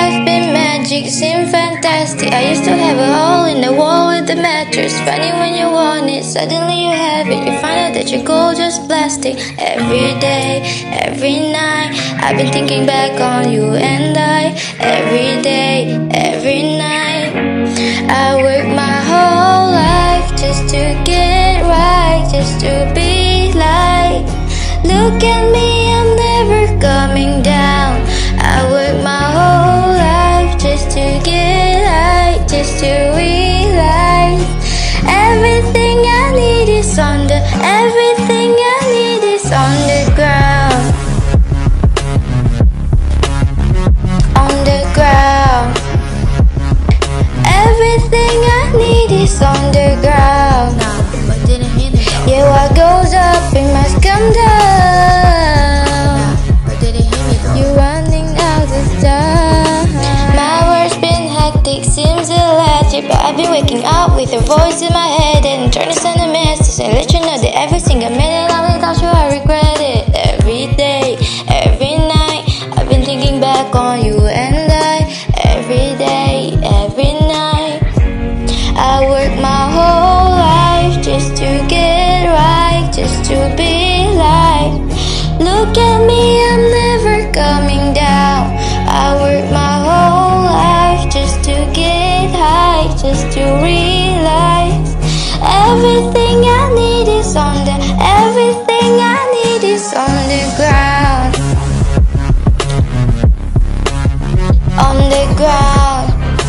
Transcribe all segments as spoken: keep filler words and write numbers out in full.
life been magic, seem fantastic. I used to have a hole in the wall with the mattress. Funny when you want it, suddenly you have it. You find out that your goal just plastic. Every day, every night, I've been thinking back on you and I. Every day, every night, I work my whole life just to get right, just to be like. Look at me, I'm never coming down. I work my whole life just to get high, just to realize everything I need is on the, everything I need is on the ground. On the ground. Everything I need is on the ground. Yeah, what goes up, it must come down. You're running out of time. My work's been hectic, seems illogic, but I've been waking up with a voice in my head and trying to send a message and let you know that every single minute I'm without you, I regret it. Every day, every night, I've been thinking back on you and I. Every day, every night, I work my whole life just to get right, just to be like. Look at me, I'm never coming down. I work my whole life just to get high, just to realize everything I need is on the, everything I need is on the ground. On the ground.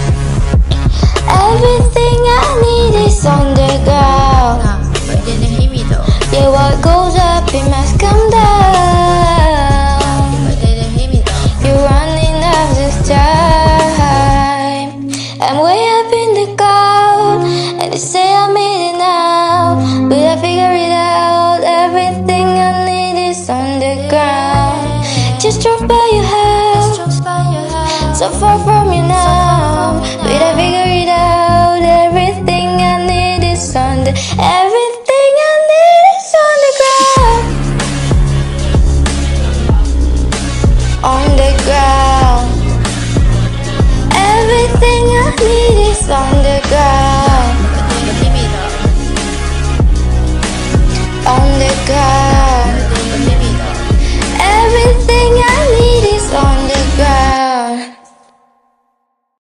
Everything I need is on the ground. Yeah, what goes up, it must come down. You're running out of time. I'm way up in the cloud, and they say I made it now. But I figure it out, everything I need is on the ground. Just drove by your house, so far from you now. But I figure it out, everything I need is on the, everything I need is on the ground. On the ground. Everything I need is on